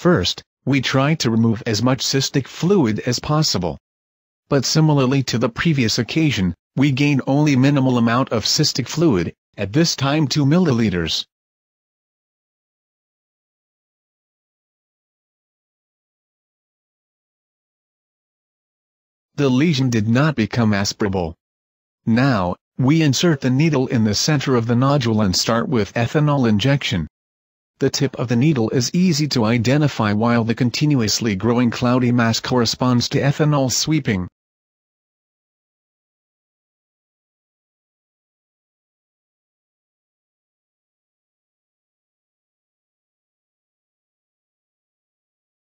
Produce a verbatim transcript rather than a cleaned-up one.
First, we try to remove as much cystic fluid as possible. But similarly to the previous occasion, we gain only minimal amount of cystic fluid, at this time two milliliters. The lesion did not become aspirable. Now, we insert the needle in the center of the nodule and start with ethanol injection. The tip of the needle is easy to identify while the continuously growing cloudy mass corresponds to ethanol sweeping.